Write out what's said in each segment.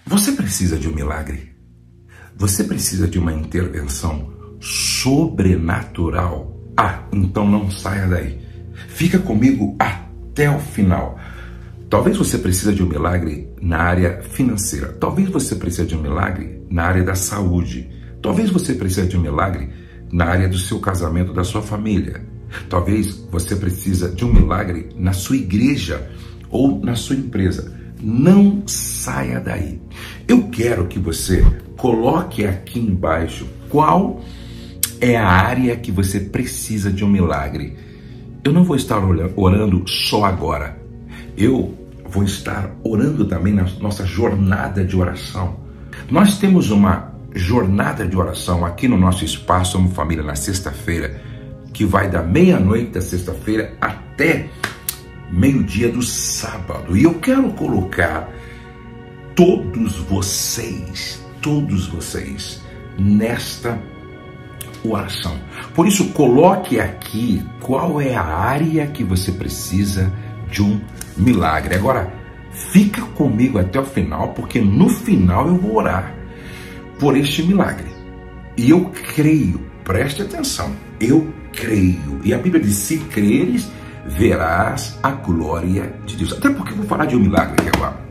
Você precisa de um milagre? Você precisa de uma intervenção sobrenatural? Ah, então não saia daí. Fica comigo até o final. Talvez você precise de um milagre na área financeira. Talvez você precise de um milagre na área da saúde. Talvez você precise de um milagre na área do seu casamento, da sua família. Talvez você precise de um milagre na sua igreja ou na sua empresa. Não saia daí. Eu quero que você coloque aqui embaixo qual é a área que você precisa de um milagre. Eu não vou estar orando só agora. Eu vou estar orando também na nossa jornada de oração. Nós temos uma jornada de oração aqui no nosso espaço Amo Família na sexta-feira, que vai da meia-noite da sexta-feira até meio-dia do sábado. E eu quero colocar todos vocês nesta oração. Por isso, coloque aqui qual é a área que você precisa de um milagre. Agora, fica comigo até o final, porque no final eu vou orar por este milagre. E eu creio, preste atenção, eu creio. E a Bíblia diz, se creres, verás a glória de Deus. Até porque eu vou falar de um milagre aqui agora.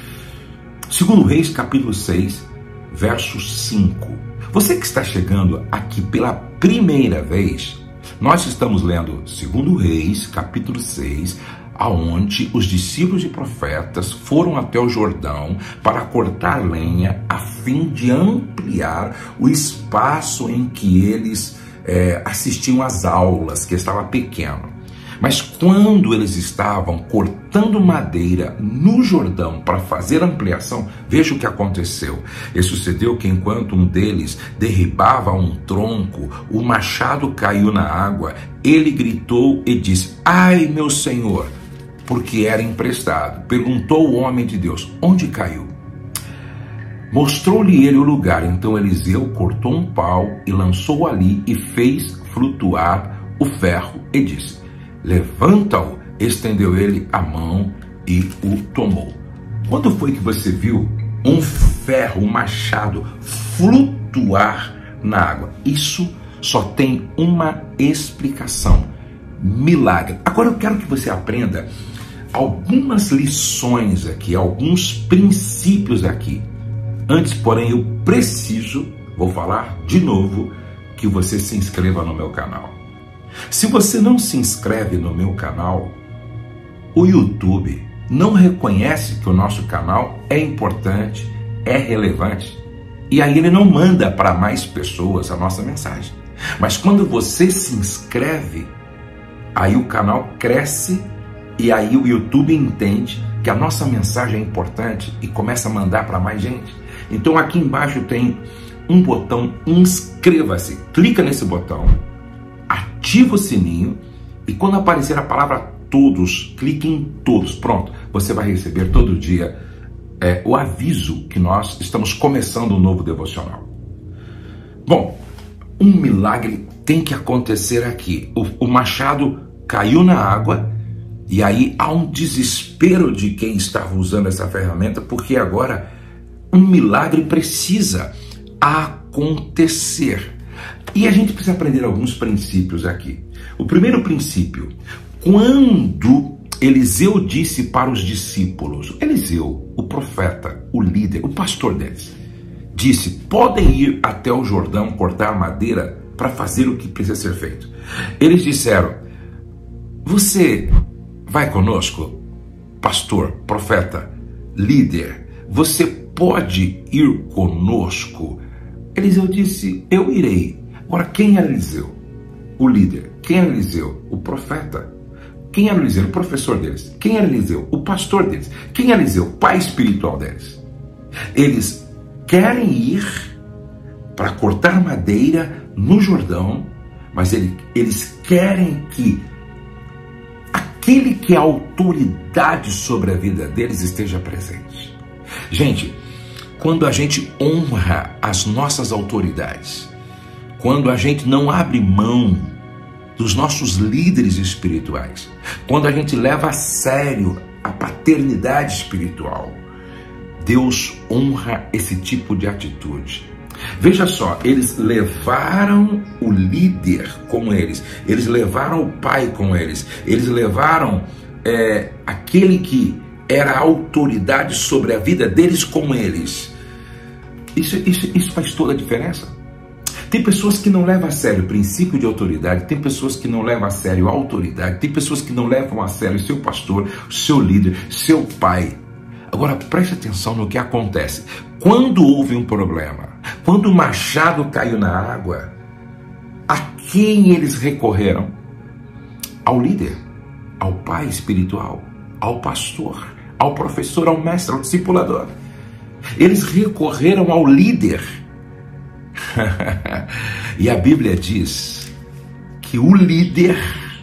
2 Reis, capítulo 6, verso 5. Você que está chegando aqui pela primeira vez, nós estamos lendo 2 Reis, capítulo 6, aonde os discípulos e profetas foram até o Jordão para cortar lenha a fim de ampliar o espaço em que eles assistiam às aulas, que estava pequeno. Mas quando eles estavam cortando madeira no Jordão para fazer ampliação, veja o que aconteceu. E sucedeu que enquanto um deles derribava um tronco, o machado caiu na água, ele gritou e disse, ai meu senhor, porque era emprestado. Perguntou o homem de Deus, onde caiu? Mostrou-lhe ele o lugar. Então Eliseu cortou um pau e lançou ali e fez flutuar o ferro e disse, levanta-o. Estendeu ele a mão e o tomou. Quando foi que você viu um ferro, um machado flutuar na água? Isso só tem uma explicação: milagre. Agora eu quero que você aprenda algumas lições aqui, alguns princípios aqui. Antes, porém, eu preciso, vou falar de novo, que você se inscreva no meu canal. Se você não se inscreve no meu canal, o YouTube não reconhece que o nosso canal é importante, é relevante, e aí ele não manda para mais pessoas a nossa mensagem. Mas quando você se inscreve, aí o canal cresce e aí o YouTube entende que a nossa mensagem é importante e começa a mandar para mais gente. Então aqui embaixo tem um botão inscreva-se. Clica nesse botão, ativa o sininho e quando aparecer a palavra todos, clique em todos. Pronto, você vai receber todo dia o aviso que nós estamos começando um novo devocional. Bom, um milagre tem que acontecer aqui. O machado caiu na água e aí há um desespero de quem estava usando essa ferramenta, porque agora um milagre precisa acontecer. E a gente precisa aprender alguns princípios aqui. O primeiro princípio, quando Eliseu disse para os discípulos, Eliseu, o profeta, o líder, o pastor deles, disse, podem ir até o Jordão cortar madeira para fazer o que precisa ser feito. Eles disseram, você vai conosco, pastor, profeta, líder, você pode ir conosco? Eliseu disse, eu irei. Agora, quem era Eliseu? O líder. Quem era Eliseu? O profeta. Quem era Eliseu? O professor deles. Quem era Eliseu? O pastor deles. Quem era Eliseu? O pai espiritual deles. Eles querem ir para cortar madeira no Jordão, mas eles querem que aquele que é a autoridade sobre a vida deles esteja presente. Gente, quando a gente honra as nossas autoridades, quando a gente não abre mão dos nossos líderes espirituais, quando a gente leva a sério a paternidade espiritual, Deus honra esse tipo de atitude. Veja só, eles levaram o líder com eles, eles levaram o pai com eles, eles levaram aquele que era a autoridade sobre a vida deles com eles. Isso faz toda a diferença. Tem pessoas que não levam a sério o princípio de autoridade, tem pessoas que não levam a sério a autoridade, tem pessoas que não levam a sério seu pastor, seu líder, seu pai. Agora preste atenção no que acontece. Quando houve um problema, quando o machado caiu na água, a quem eles recorreram? Ao líder, ao pai espiritual, ao pastor, ao professor, ao mestre, ao discipulador. Eles recorreram ao líder. E a Bíblia diz que o líder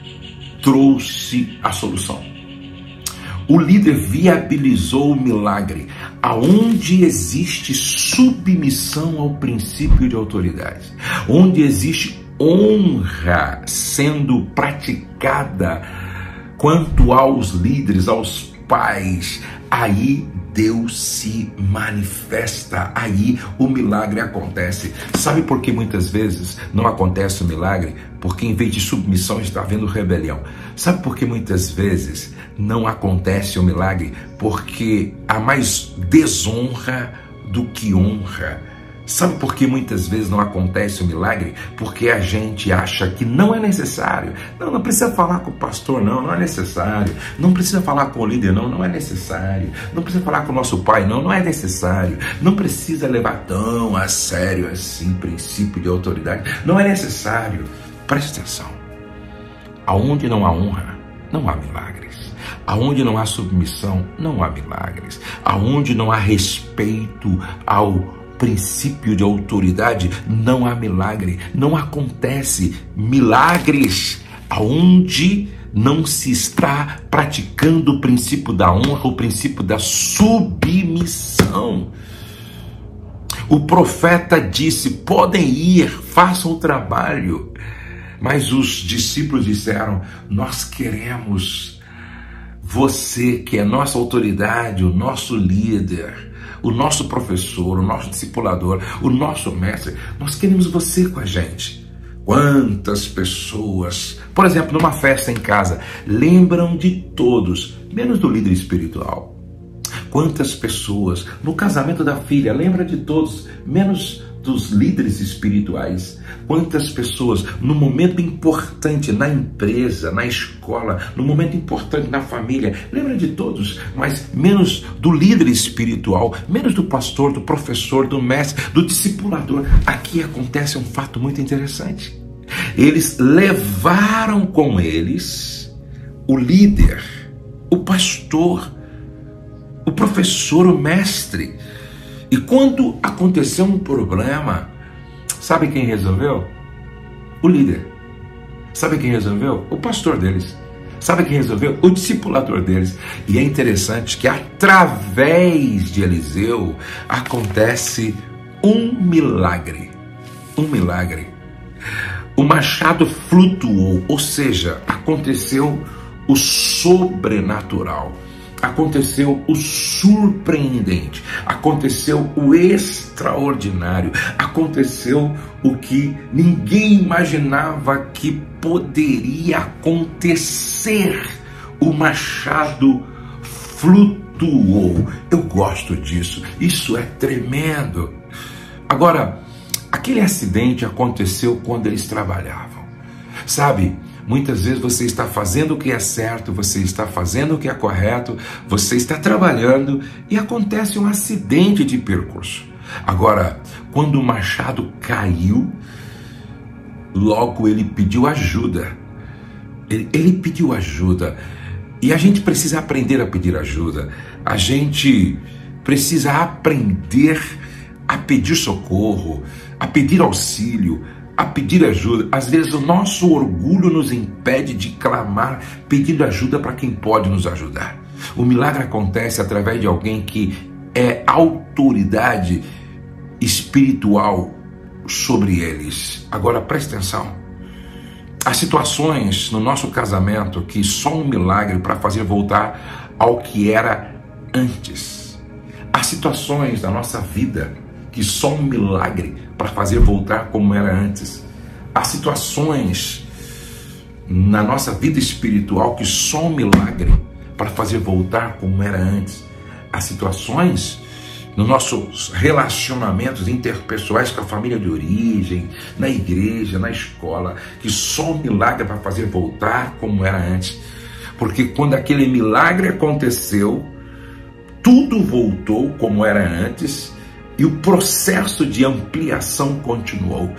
trouxe a solução. O líder viabilizou o milagre. Aonde existe submissão ao princípio de autoridade, onde existe honra sendo praticada quanto aos líderes, aos pais, aí Deus se manifesta, aí o milagre acontece. Sabe por que muitas vezes não acontece o milagre? Porque em vez de submissão está havendo rebelião. Sabe por que muitas vezes não acontece o milagre? Porque há mais desonra do que honra. Sabe por que muitas vezes não acontece o milagre? Porque a gente acha que não é necessário. Não precisa falar com o pastor, não é necessário. Não precisa falar com o líder, não é necessário. Não precisa falar com o nosso pai, não é necessário. Não precisa levar tão a sério assim princípio de autoridade. Não é necessário. Preste atenção. Aonde não há honra, não há milagres. Aonde não há submissão, não há milagres. Aonde não há respeito ao princípio de autoridade, não há milagre, não acontece milagres aonde não se está praticando o princípio da honra, o princípio da submissão. O profeta disse: podem ir, façam o trabalho. Mas os discípulos disseram: nós queremos você, que é nossa autoridade, o nosso líder, o nosso professor, o nosso discipulador, o nosso mestre, nós queremos você com a gente. Quantas pessoas, por exemplo, numa festa em casa, lembram de todos, menos do líder espiritual. Quantas pessoas, no casamento da filha, lembra de todos, menos dos líderes espirituais. Quantas pessoas, no momento importante na empresa, na escola, no momento importante na família, lembra de todos, mas menos do líder espiritual, menos do pastor, do professor, do mestre, do discipulador. Aqui acontece um fato muito interessante. Eles levaram com eles o líder, o pastor, o professor, o mestre. E quando aconteceu um problema, sabe quem resolveu? O líder. Sabe quem resolveu? O pastor deles. Sabe quem resolveu? O discipulador deles. E é interessante que através de Eliseu acontece um milagre. Um milagre. O machado flutuou, ou seja, aconteceu o sobrenatural. Aconteceu o surpreendente, aconteceu o extraordinário, aconteceu o que ninguém imaginava que poderia acontecer. O machado flutuou. Eu gosto disso, isso é tremendo. Agora, aquele acidente aconteceu quando eles trabalhavam, sabe? Muitas vezes você está fazendo o que é certo, você está fazendo o que é correto, você está trabalhando e acontece um acidente de percurso. Agora, quando o machado caiu, logo ele pediu ajuda. Ele pediu ajuda. E a gente precisa aprender a pedir ajuda. A gente precisa aprender a pedir socorro, a pedir auxílio, a pedir ajuda. Às vezes o nosso orgulho nos impede de clamar pedindo ajuda para quem pode nos ajudar. O milagre acontece através de alguém que é autoridade espiritual sobre eles. Agora preste atenção. Há situações no nosso casamento que só um milagre para fazer voltar ao que era antes. Há Há situações da nossa vida que só um milagre para fazer voltar como era antes. Há situações na nossa vida espiritual que só um milagre para fazer voltar como era antes. Há situações nos nossos relacionamentos interpessoais com a família de origem, na igreja, na escola, que só um milagre para fazer voltar como era antes. Porque quando aquele milagre aconteceu, tudo voltou como era antes e o processo de ampliação continuou.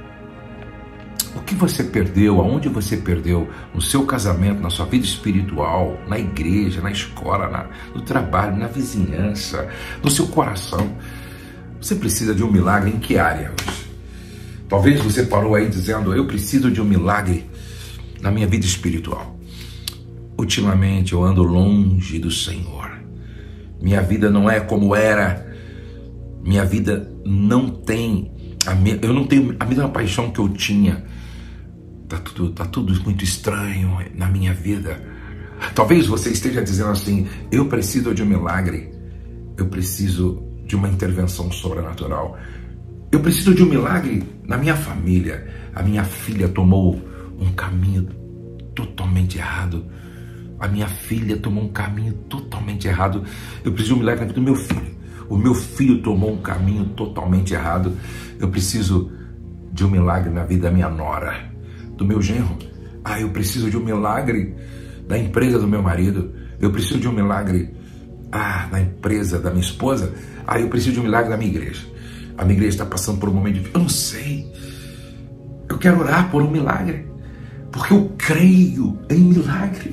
O que você perdeu, aonde você perdeu, no seu casamento, na sua vida espiritual, na igreja, na escola, no trabalho, na vizinhança, no seu coração, você precisa de um milagre em que área hoje? Talvez você parou aí dizendo, eu preciso de um milagre na minha vida espiritual. Ultimamente eu ando longe do Senhor. Minha vida não é como era. Minha vida não tem, eu não tenho a mesma paixão que eu tinha. Tá tudo muito estranho na minha vida. Talvez você esteja dizendo assim, eu preciso de um milagre. Eu preciso de uma intervenção sobrenatural. Eu preciso de um milagre na minha família. A minha filha tomou um caminho totalmente errado. A minha filha tomou um caminho totalmente errado. Eu preciso de um milagre na vida do meu filho. O meu filho tomou um caminho totalmente errado. Eu preciso de um milagre na vida da minha nora, do meu genro. Eu preciso de um milagre da empresa do meu marido. Eu preciso de um milagre na empresa da minha esposa. Eu preciso de um milagre da minha igreja. A minha igreja está passando por um momento de... Eu não sei. Eu quero orar por um milagre, porque eu creio em milagre.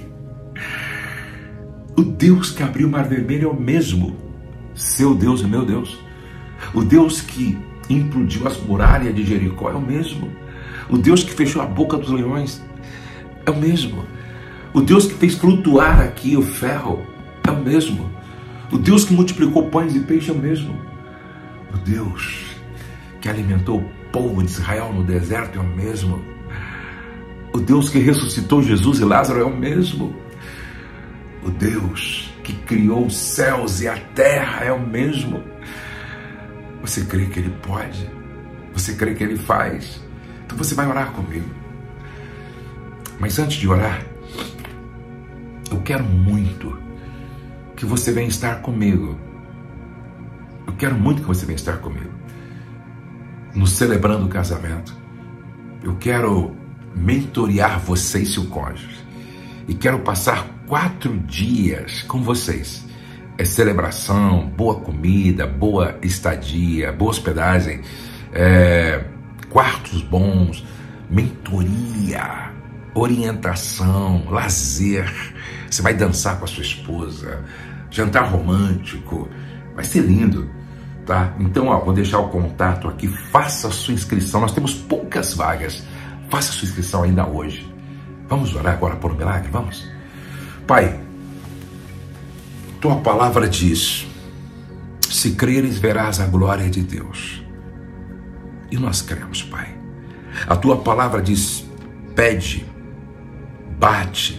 O Deus que abriu o Mar Vermelho é o mesmo. Seu Deus e meu Deus. O Deus que implodiu as muralhas de Jericó é o mesmo. O Deus que fechou a boca dos leões é o mesmo. O Deus que fez flutuar aqui o ferro é o mesmo. O Deus que multiplicou pães e peixes é o mesmo. O Deus que alimentou o povo de Israel no deserto é o mesmo. O Deus que ressuscitou Jesus e Lázaro é o mesmo. O Deus que criou os céus e a terra é o mesmo. Você crê que Ele pode? Você crê que Ele faz? Então você vai orar comigo. Mas antes de orar, eu quero muito que você venha estar comigo. Eu quero muito que você venha estar comigo no Celebrando o Casamento. Eu quero mentorear você e seu cônjuge. E quero passar 4 dias com vocês. É celebração, boa comida, boa estadia, boa hospedagem, quartos bons, mentoria, orientação, lazer. Você vai dançar com a sua esposa, jantar romântico, vai ser lindo, tá? Então, vou deixar o contato aqui, faça a sua inscrição, nós temos poucas vagas, faça a sua inscrição ainda hoje. Vamos orar agora por um milagre, vamos? Pai, Tua palavra diz, se creres verás a glória de Deus. E nós cremos, Pai. A Tua palavra diz, pede, bate,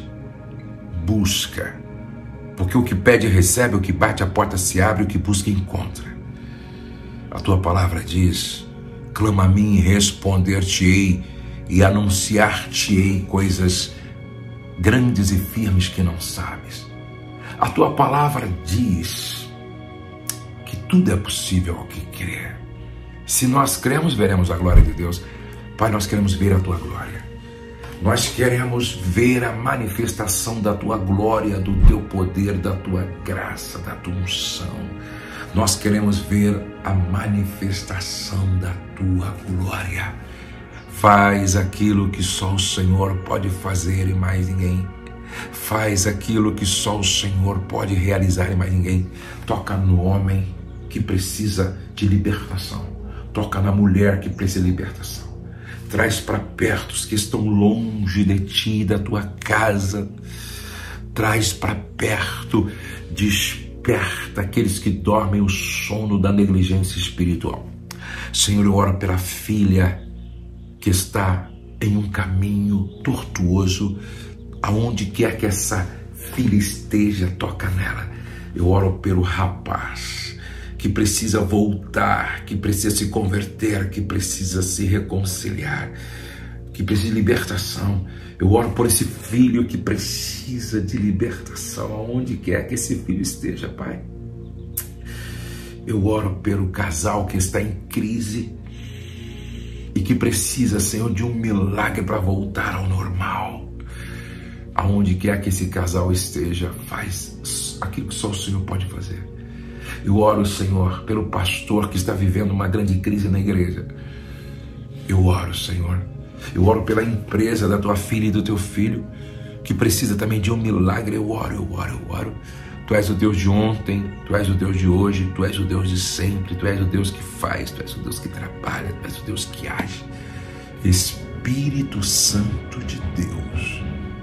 busca. Porque o que pede recebe, o que bate a porta se abre, o que busca encontra. A Tua palavra diz, clama a mim e responder-te-ei e anunciar-te-ei coisas grandes e firmes que não sabes. A Tua palavra diz que tudo é possível ao que crer. Se nós cremos, veremos a glória de Deus. Pai, nós queremos ver a Tua glória. Nós queremos ver a manifestação da Tua glória, do Teu poder, da Tua graça, da Tua unção. Nós queremos ver a manifestação da Tua glória. Faz aquilo que só o Senhor pode fazer e mais ninguém. Faz aquilo que só o Senhor pode realizar e mais ninguém. Toca no homem que precisa de libertação. Toca na mulher que precisa de libertação. Traz para perto os que estão longe de Ti, da Tua casa. Traz para perto, desperta aqueles que dormem o sono da negligência espiritual. Senhor, eu oro pela filha que está em um caminho tortuoso, aonde quer que essa filha esteja, toca nela. Eu oro pelo rapaz que precisa voltar, que precisa se converter, que precisa se reconciliar, que precisa de libertação. Eu oro por esse filho que precisa de libertação, aonde quer que esse filho esteja, Pai. Eu oro pelo casal que está em crise e que precisa, Senhor, de um milagre para voltar ao normal. Aonde quer que esse casal esteja, faz aquilo que só o Senhor pode fazer. Eu oro, Senhor, pelo pastor que está vivendo uma grande crise na igreja. Eu oro, Senhor. Eu oro pela empresa da tua filha e do teu filho, que precisa também de um milagre. Eu oro. Tu és o Deus de ontem, Tu és o Deus de hoje, Tu és o Deus de sempre, Tu és o Deus que faz, Tu és o Deus que trabalha, Tu és o Deus que age. Espírito Santo de Deus,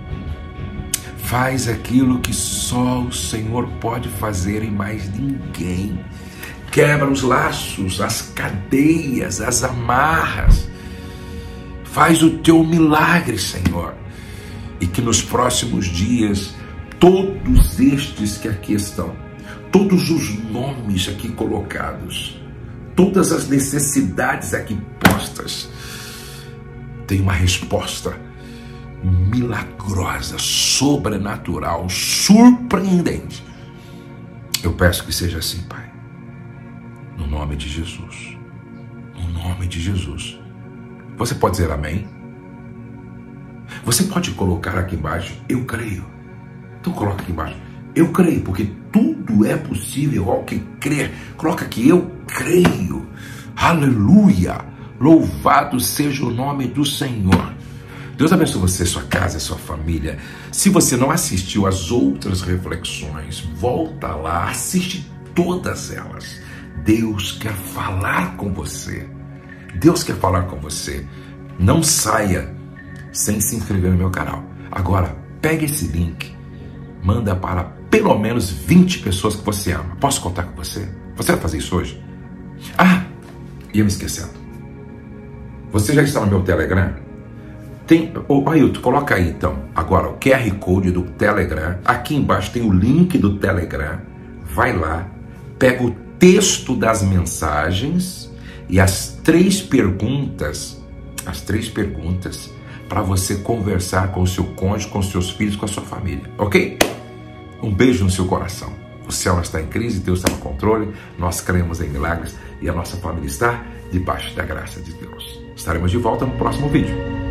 faz aquilo que só o Senhor pode fazer e mais ninguém. Quebra os laços, as cadeias, as amarras. Faz o teu milagre, Senhor. E que nos próximos dias, todos estes que aqui estão, todos os nomes aqui colocados, todas as necessidades aqui postas, tenham uma resposta milagrosa, sobrenatural, surpreendente. Eu peço que seja assim, Pai. No nome de Jesus. No nome de Jesus. Você pode dizer amém? Você pode colocar aqui embaixo, eu creio. Então coloca aqui embaixo, eu creio, porque tudo é possível ao que crer. Coloca aqui, eu creio. Aleluia. Louvado seja o nome do Senhor. Deus abençoe você, sua casa, sua família. Se você não assistiu às outras reflexões, volta lá, assiste todas elas. Deus quer falar com você. Deus quer falar com você. Não saia sem se inscrever no meu canal. Agora, pegue esse link, manda para pelo menos 20 pessoas que você ama. Posso contar com você? Você vai fazer isso hoje? Ah, ia me esquecendo. Você já está no meu Telegram? Ailton, coloca aí então, agora o QR Code do Telegram. Aqui embaixo tem o link do Telegram. Vai lá, pega o texto das mensagens e as três perguntas para você conversar com o seu cônjuge, com os seus filhos, com a sua família, ok? Um beijo no seu coração. O céu está em crise, Deus está no controle, nós cremos em milagres e a nossa família está debaixo da graça de Deus. Estaremos de volta no próximo vídeo.